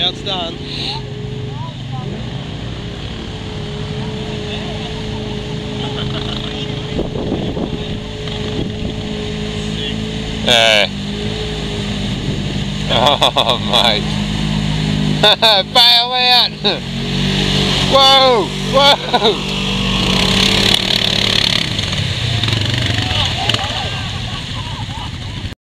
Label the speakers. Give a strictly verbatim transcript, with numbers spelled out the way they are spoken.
Speaker 1: now it's done.
Speaker 2: Uh, oh mate. Bail out! Whoa! Whoa!